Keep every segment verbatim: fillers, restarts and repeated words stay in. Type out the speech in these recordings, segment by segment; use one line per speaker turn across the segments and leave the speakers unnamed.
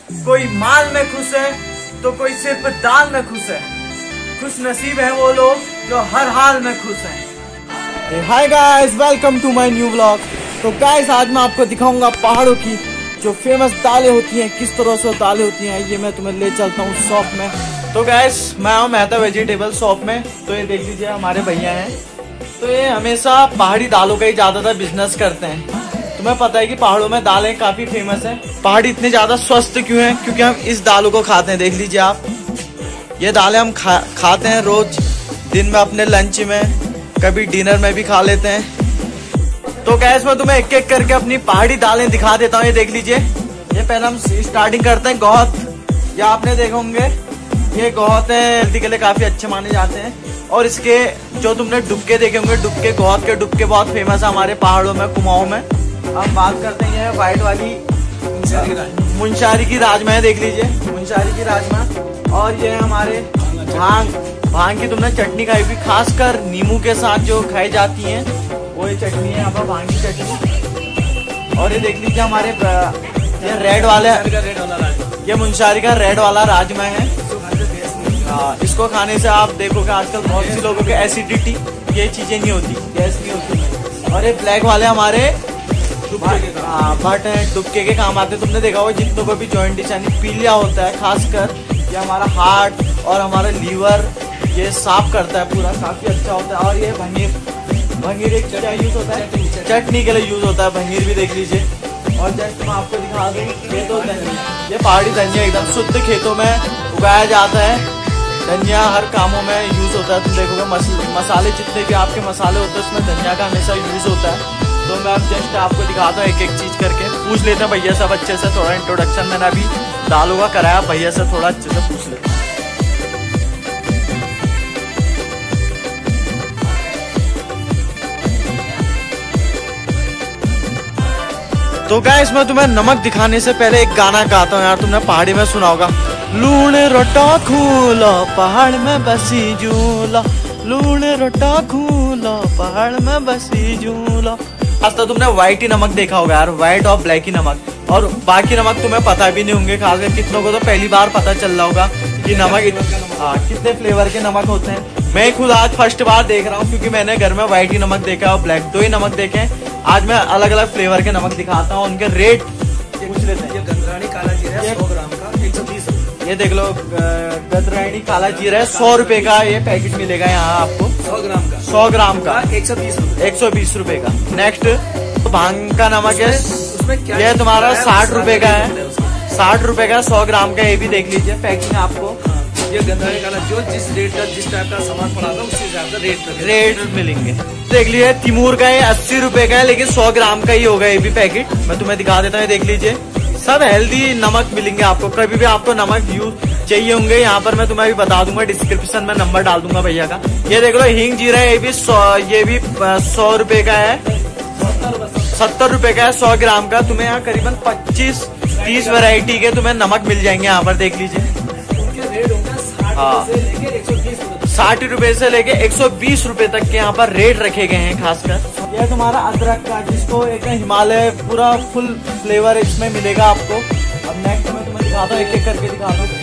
कोई माल में खुश है तो कोई सिर्फ दाल में खुश है। खुश नसीब है वो लोग जो हर हाल में खुश हैं। Hi guys, welcome to my new vlog. तो गाइस आज मैं आपको दिखाऊंगा पहाड़ों की जो फेमस दालें होती हैं, किस तरह से दालें होती हैं, ये मैं तुम्हें ले चलता हूँ शॉप में। तो गाइस मैं हूँ मेहता वेजिटेबल शॉप में। तो ये देख लीजिए हमारे भैया हैं, तो ये हमेशा पहाड़ी दालों का ही ज्यादातर बिजनेस करते हैं। तुम्हें पता है कि पहाड़ों में दालें काफी फेमस है। पहाड़ी इतने ज्यादा स्वस्थ क्यों हैं? क्योंकि हम इस दालों को खाते हैं। देख लीजिए आप, ये दालें हम खा, खाते हैं रोज, दिन में अपने लंच में, कभी डिनर में भी खा लेते हैं। तो गैस मैं तुम्हें एक एक करके अपनी पहाड़ी दालें दिखा देता हूँ। ये देख लीजिए, ये पहले हम स्टार्टिंग करते हैं गौहत। ये आपने देखे होंगे, ये गौहत है, हेल्दी के लिए काफी अच्छे माने जाते हैं। और इसके जो तुमने डुबके देखे होंगे, डुबके, गौहत के डुबके बहुत फेमस है हमारे पहाड़ों में, कुमाऊं में। अब बात करते हैं ये व्हाइट वाली मुंशारी की राजमा है। देख लीजिए मुंशारी की राजमा। और ये हमारे भांग भांग की तुमने चटनी खाई भी, खासकर नींबू के साथ जो खाई जाती है वो ये चटनी है यहाँ पर, भांग की चटनी। और ये देख लीजिए हमारे ये रेड वाले, ये मुंशारी का रेड वाला राजमा है। आ, इसको खाने से आप देखोगे आजकल बहुत सी लोगों के एसिडिटी, ये चीजें नहीं होती, गैस नहीं होती। और ये ब्लैक वाले हमारे भट है, डुबके के काम आते हैं। तुमने देखा होगा जितनों को भी जॉइंटिस यानी पीलिया होता है, खासकर ये हमारा हार्ट और हमारा लीवर ये साफ करता है पूरा, काफी अच्छा होता है। और ये भंगीर, भंगीर एक क्या यूज होता है? चटनी के लिए यूज होता है भंगीर भी, देख लीजिए। और जस्ट मैं आपको दिखा दूं, ये तो धनिया, ये पहाड़ी धनिया एकदम शुद्ध खेतों में उगाया जाता है। धनिया हर कामों में यूज होता है। तुम देखोगे मस, मसाले जितने भी आपके मसाले होते हैं उसमें धनिया का हमेशा यूज होता है। तो मैं अब जस्ट आपको दिखाता हूँ एक एक चीज करके। पूछ लेते हैं भैया सब अच्छे से, थोड़ा इंट्रोडक्शन मैंने अभी दालों का कराया, भैया से थोड़ा अच्छे से पूछ लेते हैं। तो गाइस मैं तुम्हें नमक दिखाने से पहले एक गाना गाता हूँ यार, तुमने पहाड़ी में सुना होगा। लूण रोटा खूला पहाड़ में बसी झूला, लूण रोटा खूला पहाड़ में बसी झूला। आज तो तुमने व्हाइट ही नमक देखा होगा यार, व्हाइट और ब्लैक ही नमक, और बाकी नमक तुम्हें पता भी नहीं होंगे। खासकर कितनों को तो पहली बार पता चल रहा होगा कि नमक हाँ कितने फ्लेवर के नमक होते हैं। मैं खुद आज फर्स्ट बार देख रहा हूँ, क्योंकि मैंने घर में व्हाइट ही नमक देखा और ब्लैक, दो ही नमक देखे हैं। आज मैं अलग अलग फ्लेवर के नमक दिखाता हूँ, उनके रेट पूछ लेते हैं।
ये गंदरानी काला जीरा है सौ ग्राम का एक सौ बीस।
ये देख लो गंदरानी काला जीरा है, सौ रुपए का ये पैकेट मिलेगा यहाँ आपको,
सौ ग्राम का,
सौ ग्राम का
एक सौ बीस
एक सौ बीस रुपए का। नेक्स्ट भांग का नमक है,
उसमें क्या
ये तुम्हारा साठ रुपए का है, साठ रुपए का सौ ग्राम का। ये भी देख लीजिए पैकिंग आपको।
ये गंदरानी काला जो जिस रेट का, जिस टाइप का सामान पड़ा था उसी हिसाब से रेट
रेट मिलेंगे। देख लीजिए तिमूर का ये अस्सी रुपए का है, लेकिन सौ ग्राम का ही होगा ये भी पैकेट। मैं तुम्हें दिखा देता हूँ, देख लीजिए सब हेल्दी नमक मिलेंगे आपको। कभी भी आपको नमक यूज चाहिए होंगे यहाँ पर मैं तुम्हें अभी बता दूंगा, डिस्क्रिप्शन में नंबर डाल दूंगा भैया का। ये देख लो हींग जीरा, ये भी सौ, ये भी सौ रुपए का है, सत्तर रुपए का है सौ ग्राम का। तुम्हें यहाँ करीबन पच्चीस तीस वैरायटी के तुम्हें नमक मिल जाएंगे यहाँ पर, देख लीजिए। हाँ साठ रुपए से लेके एक सौ बीस रुपए तक के यहाँ पर रेट रखे गए हैं। खासकर यह तुम्हारा अदरक का, जिसको एक हिमालय पूरा फुल फ्लेवर इसमें मिलेगा आपको। अब नेक्स्ट मैं तुम्हें दिखाता हूँ, एक एक करके दिखाता हूँ।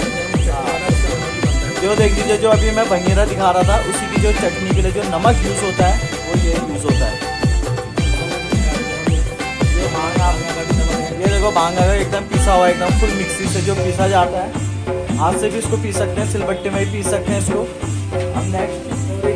जो देख लीजिए, जो अभी मैं भंगीरा दिखा रहा था, उसी की जो चटनी के लिए जो नमक यूज होता है वो ये यूज होता है। ये भांग आप, ये देखो भांग अगर एकदम पिसा हुआ, एकदम फुल मिक्सी से जो पीसा जाता है, हाथ से भी इसको पी सकते हैं, सिलबट्टे में भी पी सकते हैं इसको। अब नेक्स्ट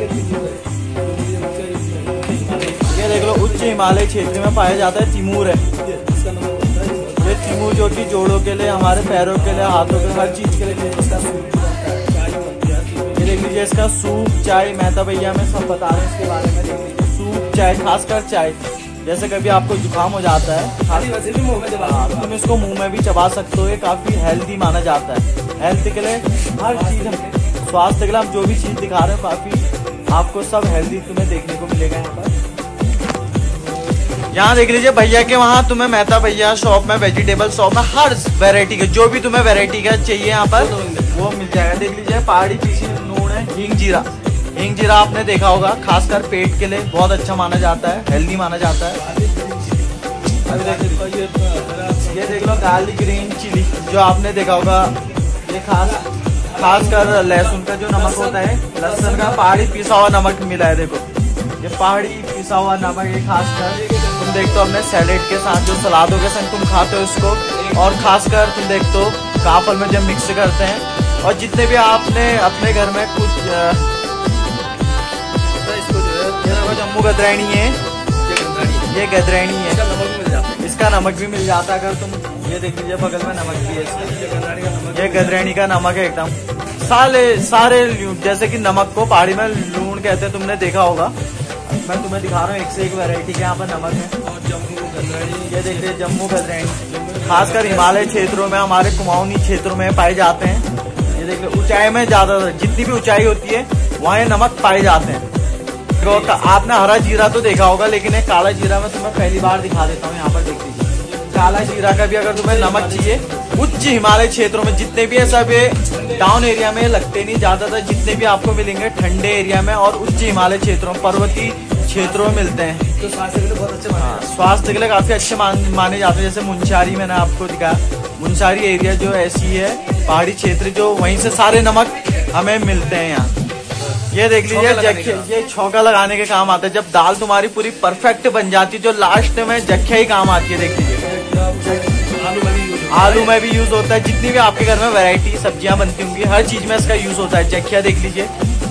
ये देख लो, उच्च हिमालय क्षेत्र में पाया जाता है तिमूर है। ये तिमूर जो कि जोड़ों के लिए, हमारे पैरों के लिए, हाथों के लिए, हर चीज के लिए इसका सूप। ये देख लीजिए इसका सूप, चाय, मेहता भैया में सब बता रहे हैं इसके बारे में। देख लीजिए सूप, चाय, खासकर चाय, जैसे कभी आपको जुकाम हो जाता है हाँ, तुम इसको मुंह में भी चबा सकते हो। ये काफी हेल्दी माना जाता है, हेल्थ के लिए हर चीज, स्वास्थ्य के लिए हम जो भी चीज दिखा रहे हैं काफी आपको सब हेल्दी तुम्हें देखने को मिलेगा यहाँ पर। यहाँ देख लीजिए भैया के वहाँ तुम्हें मेहता भैया शॉप में, वेजिटेबल शॉप में हर वैरायटी के जो भी तुम्हें वैरायटी का चाहिए यहाँ पर वो मिल जाएगा। देख लीजिए पहाड़ी पीसी नून है, हींग जीरा, हींग जीरा आपने देखा होगा, खासकर पेट के लिए बहुत अच्छा माना जाता है, हेल्दी माना जाता है। ये देख लो गार्लिक ग्रीन चिली जो आपने देखा होगा। ये खास खासकर लहसुन का जो नमक होता है, लहसुन का पहाड़ी पिसा हुआ नमक मिला है। देखो ये पहाड़ी पिसा हुआ नमक है। खासकर तुम देखते हो अपने सैलेड के साथ, जो सलादों के संग तुम खाते हो इसको, और खासकर तुम देखते हो काफल में जब मिक्स करते हैं। और जितने भी आपने अपने घर में कुछ इसको जम्मू गदरैनी है, ये गदरैनी है, इसका नमक भी मिल जाता है। अगर तुम ये देख लीजिए बगल में नमक भी है इसका, ये गदरैनी का नमक है एकदम। सारे सारे जैसे कि नमक को पहाड़ी में लूण कहते हैं, तुमने देखा होगा। मैं तुम्हें दिखा रहा हूँ एक से एक वैरायटी के यहाँ पर नमक है। और जम्मू गदरैनी, ये देख लीजिए जम्मू गदरैनी खासकर हिमालय क्षेत्रों में, हमारे कुमाऊनी क्षेत्रों में पाए जाते हैं। ये देख लीजिए ऊंचाई में ज्यादा, जितनी भी ऊंचाई होती है वहाँ ये नमक पाए जाते हैं। तो आपने हरा जीरा तो देखा होगा, लेकिन एक काला जीरा मैं तुम्हें पहली बार दिखा देता हूँ। यहाँ पर देख लीजिए काला जीरा का भी अगर तुम्हें नमक चाहिए, उच्च हिमालय क्षेत्रों में जितने भी है सब ये टाउन एरिया में लगते नहीं, ज्यादातर जितने भी आपको मिलेंगे ठंडे एरिया में और उच्च हिमालय क्षेत्रों, पर्वतीय क्षेत्रों में मिलते हैं।
तो स्वास्थ्य के लिए बहुत अच्छे
हाँ, स्वास्थ्य के लिए काफी अच्छे मान, माने जाते हैं। जैसे मुंशारी मैंने आपको दिखाया, मुंशारी एरिया जो ऐसी है पहाड़ी क्षेत्र, जो वहीं से सारे नमक हमें मिलते हैं यहाँ। ये देख लीजिए जख्या, ये छौका लगाने के काम आता है। जब दाल तुम्हारी पूरी परफेक्ट बन जाती है, जो लास्ट में जख्या ही काम आती है। देख लीजिए आलू में भी यूज होता है, जितनी भी आपके घर में वैरायटी सब्जियां बनती होंगी हर चीज में इसका यूज होता है। जख्या देख लीजिए।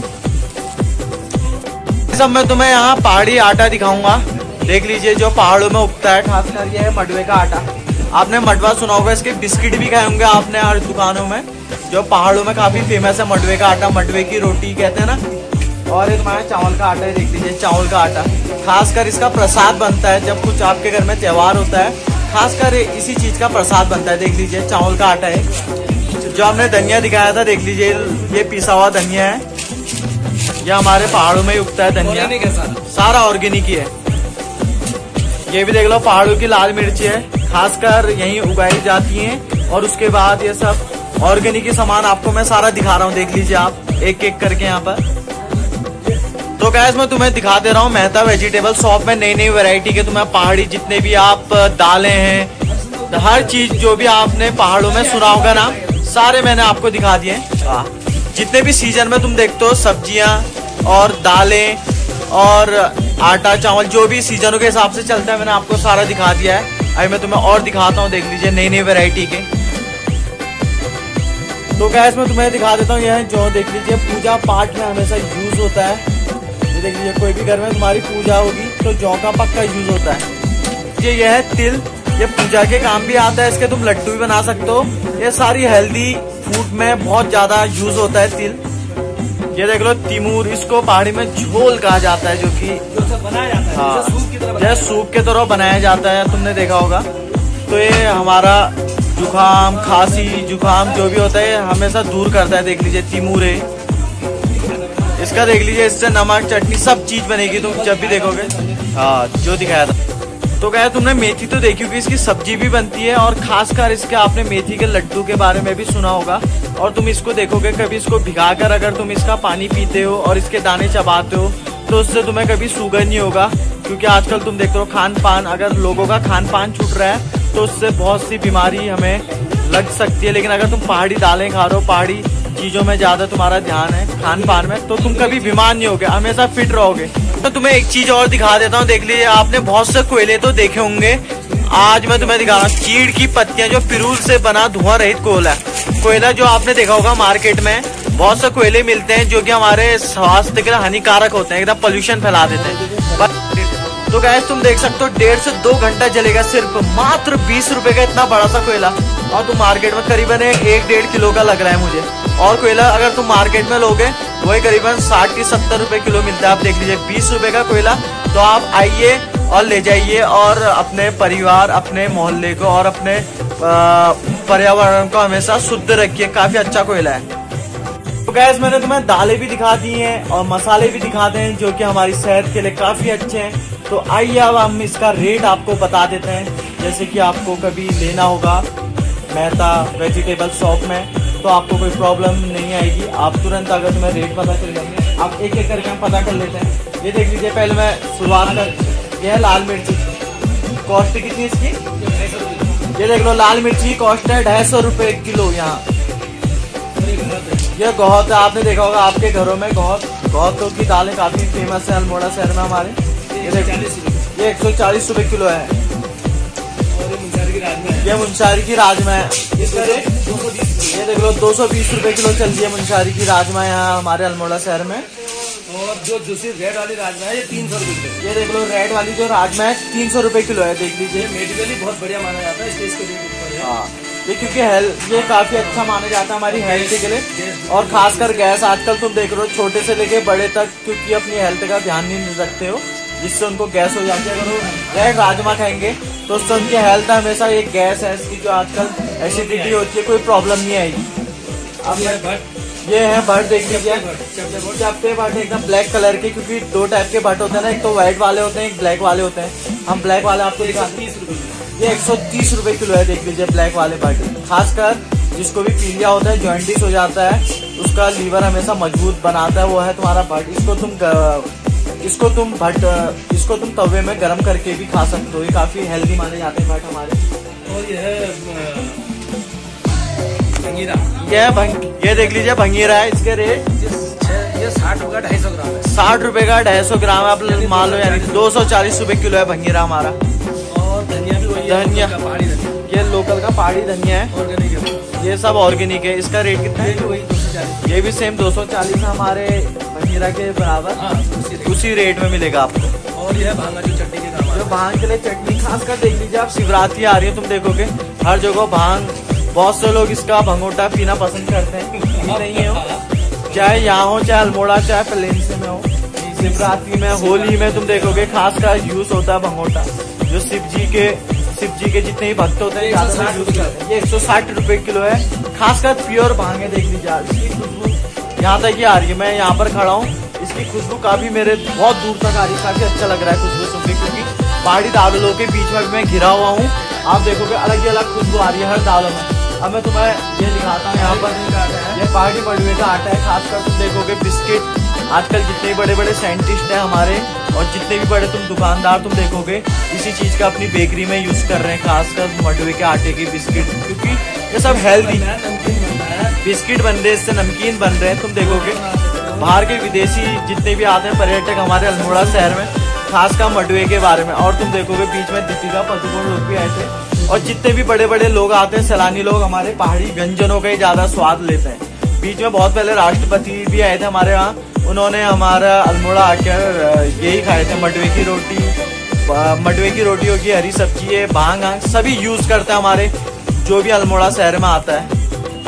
सब मैं तुम्हें यहाँ पहाड़ी आटा दिखाऊंगा। देख लीजिए जो पहाड़ों में उगता है, खासकर ये है मडवे का आटा। आपने मडवा सुना होगा, इसके बिस्किट भी खाए होंगे आपने हर दुकानों में, जो पहाड़ों में काफी फेमस है। मडवे का आटा, मडवे की रोटी कहते हैं ना। और ये तुम्हारा चावल का आटा है, देख लीजिए चावल का आटा। खासकर इसका प्रसाद बनता है जब कुछ आपके घर में त्योहार होता है, खासकर इसी चीज का प्रसाद बनता है। देख लीजिए चावल का आटा है। जो हमने धनिया दिखाया था, देख लीजिए ये पिसा हुआ धनिया है। ये हमारे पहाड़ों में उगता है धनिया, सारा ऑर्गेनिक ही है। ये भी देख लो पहाड़ों की लाल मिर्च है, खासकर यहीं उगाई जाती है। और उसके बाद ये सब ऑर्गेनिक ही सामान आपको मैं सारा दिखा रहा हूँ। देख लीजिए आप एक एक करके यहाँ पर। तो गैस मैं तुम्हें दिखा दे रहा हूँ मेहता वेजिटेबल शॉप में नई नई वैरायटी के तुम्हें पहाड़ी जितने भी आप दालें हैं, हर चीज जो भी आपने पहाड़ों में सुना होगा ना, सारे मैंने आपको दिखा दिए। जितने भी सीजन में तुम देखते हो सब्जियां और दालें और आटा चावल, जो भी सीजनों के हिसाब से चलता है, मैंने आपको सारा दिखा दिया है। अभी मैं तुम्हें और दिखाता हूँ। देख लीजिए नई नई वैरायटी के। तो गैस मैं तुम्हें दिखा देता हूँ। यह जो देख लीजिए पूजा पाठ में हमेशा यूज होता है। ये देख लीजिए कोई भी घर में तुम्हारी पूजा होगी तो जौ का पक्का यूज होता है। ये यह है तिल, ये पूजा के काम भी आता है। इसके तुम लड्डू भी बना सकते हो। ये सारी हेल्दी फूड में बहुत ज्यादा यूज होता है तिल। ये देख लो तिमूर, इसको पहाड़ी में झोल कहा जाता है, जो कि
बनाया जाता है।
हाँ,
सूप की तरह
जैसे सूप के तरह बनाया जाता है, तुमने देखा होगा। तो ये हमारा जुकाम खांसी जुकाम जो भी होता है हमेशा दूर करता है। देख लीजिए तिमूर है इसका, देख लीजिए इससे नमक चटनी सब चीज बनेगी तुम जब भी देखोगे। हाँ जो दिखाया था। तो क्या तुमने मेथी तो देखी होगी, इसकी सब्जी भी बनती है। और खासकर इसके आपने मेथी के लड्डू के बारे में भी सुना होगा। और तुम इसको देखोगे कभी, इसको भिगाकर अगर तुम इसका पानी पीते हो और इसके दाने चबाते हो तो उससे तुम्हें कभी शुगर नहीं होगा। क्योंकि आजकल तुम देखते हो खान पान, अगर लोगों का खान पान छूट रहा है तो उससे बहुत सी बीमारी हमें लग सकती है। लेकिन अगर तुम पहाड़ी दालें खा रहे हो, पहाड़ी चीजों में ज्यादा तुम्हारा ध्यान है खान पान में, तो तुम कभी बीमार नहीं होगे, हमेशा फिट रहोगे। तो तुम्हें एक चीज और दिखा देता हूँ। देख लीजिए आपने बहुत से कोयले तो देखे होंगे, आज मैं तुम्हें दिखा रहा हूँ चीड़ की पत्तियां, जो पिरूल से बना धुआं रहित कोयला है। कोयला जो आपने देखा होगा मार्केट में बहुत से कोयले मिलते हैं जो कि हमारे स्वास्थ्य के लिए हानिकारक होते हैं, एकदम पोल्यूशन फैला देते हैं। तो गैस तुम देख सकते हो डेढ़ से दो घंटा जलेगा, सिर्फ मात्र बीस रुपए का इतना बड़ा सा कोयला। और तुम मार्केट में करीबन एक डेढ़ किलो का लग रहा है मुझे। और कोयला अगर तुम मार्केट में लोगे वही करीबन साठ से सत्तर रुपए किलो मिलता है। आप देख लीजिए बीस रुपए का कोयला। तो आप आइए और ले जाइए और अपने परिवार, अपने मोहल्ले को और अपने पर्यावरण को हमेशा शुद्ध रखिए। काफी अच्छा कोयला है। तो गैस मैंने तुम्हें दालें भी दिखा दी हैं और मसाले भी दिखाते हैं जो कि हमारी सेहत के लिए काफी अच्छे हैं। तो आइए अब हम इसका रेट आपको बता देते हैं। जैसे कि आपको कभी लेना होगा मेहता वेजिटेबल शॉप में तो आपको कोई प्रॉब्लम नहीं आएगी। आप तुरंत अगर तुम्हें रेट पता चल जाएंगे, आप एक एक करके हम पता कर लेते हैं। ये देख लीजिए पहले मैं शुरुआत कर, यह है लाल मिर्ची, कॉस्ट कितनी इसकी ये देख लो लाल मिर्ची कॉस्ट है ढाई सौ रुपए किलो यहाँ। ये गौहत है, आपने देखा होगा आपके घरों में गौहत गौहतों की दालें काफी फेमस है अल्मोड़ा शहर में हमारे। ये एक सौ चालीस रुपए किलो है। ये मुंशारी की राजमा है, ये देख लो दो सौ बीस रुपए किलो चलती है मुंशारी की राजमा यहाँ हमारे अल्मोड़ा शहर में।
और जो दूसरी रेड वाली राजमा है ये तीन सौ रुपए।
ये देख लो रेड वाली जो राजमा है तीन सौ रुपए किलो है, देख लीजिए।
मेडिकली बहुत बढ़िया माना जाता है इसलिए इसके लिए।
हाँ, ये क्योंकि हेल्थ ये काफी अच्छा माना जाता है हमारी हेल्थ के लिए। और खासकर गैस आजकल तुम देख रहे हो छोटे से लेके बड़े तक क्योंकि अपनी हेल्थ का ध्यान नहीं रखते हो, जिससे उनको गैस हो जाती है। अगर वो रेड राजमा खाएंगे तो उससे उनकी हेल्थ हमेशा एक गैस है इसकी जो आजकल एसिडिटी होती है कोई प्रॉब्लम नहीं आएगी। अब ये है भट्ट देख लीजिए, चपटे भट्ट एकदम ब्लैक कलर के, क्योंकि दो टाइप के भट्ट होते हैं ना, एक तो व्हाइट वाले होते हैं एक ब्लैक वाले होते हैं। हम ब्लैक वाले आपको दिखा तीस रुपए ये एक सौ तीस रुपए किलो है, देख लीजिए ब्लैक वाले भट्ट। खासकर जिसको भी पीलिया होता है जॉइंटिस हो जाता है उसका लीवर हमेशा मजबूत बनाता है वो है तुम्हारा भट्ट। इसको तुम इसको तुम भट्ट इसको तुम तवे में गर्म करके भी खा सकते हो, ये काफी हेल्दी माने जाते हैं भट्ट हमारे।
और ये है भंगीरा,
ये भंग ये देख लीजिए भंगीरा है, इसके रेट
ये साठ रुपए ढाई सौ ग्राम है।
साठ रुपए का ढाई सौ ग्राम आप मान लो, यानी दो सौ चालीस रुपए किलो है भंगीरा हमारा।
और धनिया भी वही
धनिया
पहाड़ी धनिया,
ये लोकल का पहाड़ी धनिया है,
ऑर्गेनिक है,
ये सब ऑर्गेनिक है। इसका रेट कितना है?
वही दो सौ चालीस।
ये भी सेम दो सौ चालीस हमारे भंगीरा के बराबर।
हाँ,
उसी रेट में मिलेगा आपको।
और यह भांगा जो चटनी के काम,
जो भांग के लिए चटनी खासकर देख लीजिए आप, शिवरात्रि आ रही है तुम देखोगे हर जगह भांग, बहुत से लोग इसका भंगोटा पीना पसंद करते हैं, नहीं हो चाहे यहाँ हो चाहे अल्मोड़ा चाहे प्लेन्स में हो। शिवरात्रि में होली में तुम देखोगे खासकर यूज होता है भंगोटा, जो शिव जी के शिव जी के जितने ही भक्त होते हैं ज्यादा यूज करते हैं। ये एक सौ साठ रुपए किलो है, खासकर प्योर भांग है, देख लीजिए आप इसकी खुशबू यहाँ तक ही आ रही है। मैं यहाँ पर खड़ा हूँ, इसकी खुशबू काफी मेरे बहुत दूर तक आ रही है, काफी अच्छा लग रहा है खुशबू सुन के, क्योंकि पहाड़ी दालों के बीच में मैं घिरा हुआ हूँ। आप देखोगे अलग ही अलग खुशबू आ रही है हर दालों में। अब मैं तुम्हें ये दिखाता हूँ, यहाँ पर ये पहाड़ी मडुए का आटा है। खासकर तुम देखोगे बिस्किट आजकल जितने बड़े बड़े साइंटिस्ट हैं हमारे और जितने भी बड़े तुम दुकानदार तुम देखोगे इसी चीज का अपनी बेकरी में यूज कर रहे हैं, खासकर मडुए के आटे के बिस्किट, क्योंकि ये सब हेल्दी बिस्किट बन रहे हैं, इससे नमकीन बन रहे हैं। तुम देखोगे बाहर के विदेशी जितने भी आते हैं पर्यटक हमारे अल्मोड़ा शहर में, खासकर मडुए के बारे में। और तुम देखोगे बीच में दीपिका पादुकोण लोग भी आए थे, और जितने भी बड़े बड़े लोग आते हैं सैलानी लोग हमारे पहाड़ी व्यंजनों का ही ज्यादा स्वाद लेते हैं। बीच में बहुत पहले राष्ट्रपति भी आए थे हमारे यहाँ, उन्होंने हमारा अल्मोड़ा आकर यही खाए थे, मडुए की रोटी, मडुए की रोटी होगी, हरी सब्जी है, भांग आंग सभी यूज करते हैं हमारे जो भी अल्मोड़ा शहर में आता है।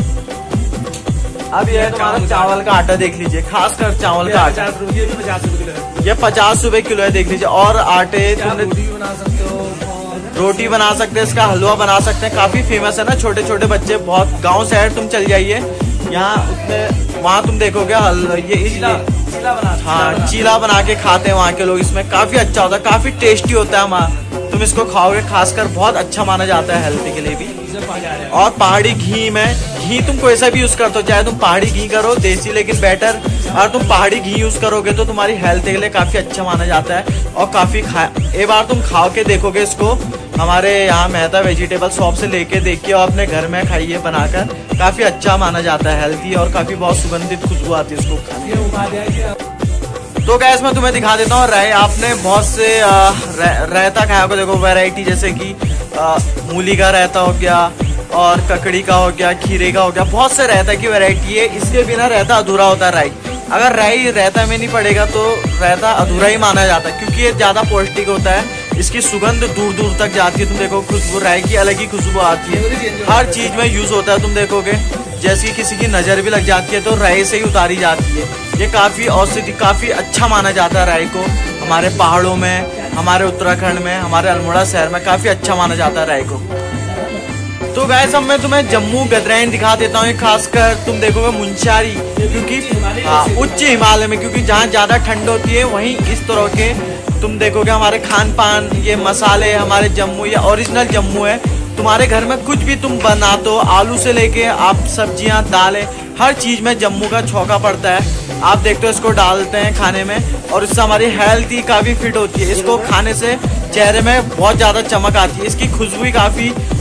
अब ये तुम्हारा चावल का आटा देख लीजिए, खासकर चावल का आटा
ये भी पचास रुपए किलो है,
ये पचास रुपए किलो है, देख लीजिए। और आटे तुमने
रोटी भी बना सकते हो,
रोटी बना सकते हैं, इसका हलवा बना सकते हैं, काफी फेमस है ना, छोटे छोटे बच्चे बहुत, गांव शहर तुम चल जाइए यहाँ उतने वहाँ तुम देखोगे ये
चीला, चीला बना,
हाँ चीला बना के खाते हैं वहाँ के लोग, इसमें काफी अच्छा होता है, काफी टेस्टी होता है वहाँ, तुम इसको खाओगे, खासकर बहुत अच्छा माना जाता है हेल्थ के लिए भी। और पहाड़ी घी में घी तुम कोई सा भी यूज करते हो, चाहे तुम पहाड़ी घी करो देसी लेकिन बेटर, और तुम पहाड़ी घी यूज करोगे तो तुम्हारी हेल्थ के लिए काफी अच्छा माना जाता है और काफी खा एक बार तुम खाओ के देखोगे इसको, हमारे यहाँ मेहता वेजिटेबल शॉप से लेके देखिए और अपने घर में खाइए बनाकर, काफी अच्छा माना जाता है, हेल्थी और काफी बहुत सुगंधित खुशबू आती है इसको खाने। तो गैस मैं तुम्हें दिखा देता हूँ राय, आपने बहुत से रायता खाया होगा, देखो वैरायटी जैसे कि मूली का रायता हो गया और ककड़ी का हो गया, खीरे का हो गया, बहुत से रायता की वैरायटी है। इसके बिना रायता अधूरा होता है। राई अगर राई रायता में नहीं पड़ेगा तो रायता अधूरा ही माना जाता है, क्योंकि ये ज्यादा पौष्टिक होता है, इसकी सुगंध दूर दूर तक जाती है। तुम देखो खुशबू, राई की अलग ही खुशबू आती है, हर चीज में यूज होता है। तुम देखोगे जैसे किसी की नजर भी लग जाती है तो राई से ही उतारी जाती है। ये काफी औषधि, काफी अच्छा माना जाता है राई को, हमारे पहाड़ों में, हमारे उत्तराखंड में, हमारे अल्मोड़ा शहर में काफी अच्छा माना जाता है राई को। तो गाइस अब मैं तुम्हें जम्मू गदरैन दिखा देता हूँ, खासकर तुम देखोगे मुंशारी, क्योंकि हाँ उच्च हिमालय में, क्योंकि जहाँ ज्यादा ठंड होती है वहीं इस तरह के तुम देखोगे हमारे खान पान, ये मसाले हमारे जम्मू, ये ओरिजिनल जम्मू है। तुम्हारे घर में कुछ भी तुम बना तो आलू से लेके आप सब्जियां, दालें, हर चीज में जम्मू का छौका पड़ता है। आप देखते हो इसको डालते हैं खाने में और इससे हमारी हेल्थ ही काफी फिट होती है। इसको खाने से चेहरे में बहुत ज्यादा चमक आती है, इसकी खुशबू ही काफी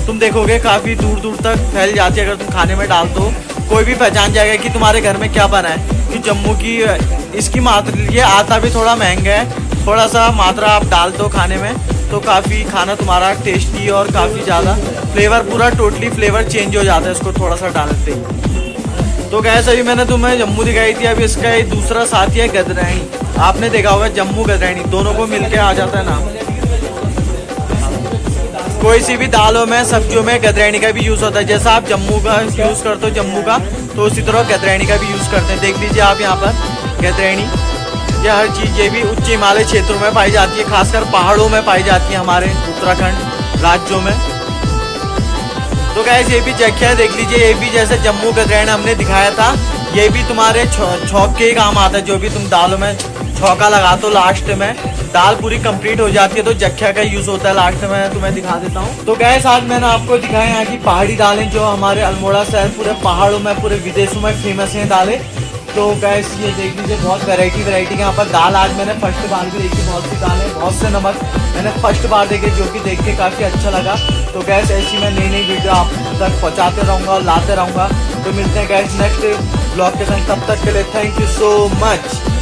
तुम देखोगे काफ़ी दूर दूर तक फैल जाती है। अगर तुम खाने में डाल दो कोई भी पहचान जाएगा कि तुम्हारे घर में क्या बना है। कि जम्मू की इसकी मात्रा, ये आता भी थोड़ा महंगा है, थोड़ा सा मात्रा आप डाल दो खाने में तो काफ़ी खाना तुम्हारा टेस्टी और काफ़ी ज़्यादा फ्लेवर, पूरा टोटली फ्लेवर चेंज हो जाता है इसको थोड़ा सा डालते ही। तो गैस अभी मैंने तुम्हें जम्मू दिखाई थी, अभी इसका एक दूसरा साथी है गदरैनी। आपने देखा होगा जम्मू गदरैनी, दोनों को मिलके आ जाता है नाम। कोई सी भी दालों में सब्जियों में गदरैनी का भी यूज़ होता है। जैसा आप जम्मू का यूज़ करते हो जम्मू का, तो उसी तरह गदरैनी का भी यूज़ करते हैं। देख लीजिए आप यहाँ पर गदरैनी, ये हर चीज़ ये भी उच्च हिमालय क्षेत्रों में पाई जाती है, खासकर पहाड़ों में पाई जाती है हमारे उत्तराखंड राज्यों में। तो गैस ये भी जख्या देख लीजिए, ये भी जैसे जम्मू गदरैनी हमने दिखाया था, ये भी तुम्हारे छौंक के काम आता है। जो भी तुम दालों में छौंका लगा तो लास्ट में दाल पूरी कंप्लीट हो जाती है, तो जख्या का यूज होता है। लास्ट में तुम्हें दिखा देता हूँ। तो गैस आज मैंने आपको दिखाया यहाँ की पहाड़ी दालें, जो हमारे अल्मोड़ा शहर पूरे पहाड़ों में पूरे विदेशों में फेमस हैं दालें। तो गैस ये देख लीजिए बहुत वैरायटी वैरायटी के यहाँ पर दाल आज मैंने फर्स्ट बार भी देखी। बहुत सी दालें, बहुत से नमक मैंने फर्स्ट बार देखे, जो कि देख के काफ़ी अच्छा लगा। तो गैस ऐसी मैं नई नई वीडियो आप तक पहुँचाते रहूँगा और लाते रहूँगा। तो मिलते हैं गैस नेक्स्ट ब्लॉग के संग, तब तक के लिए थैंक यू सो मच।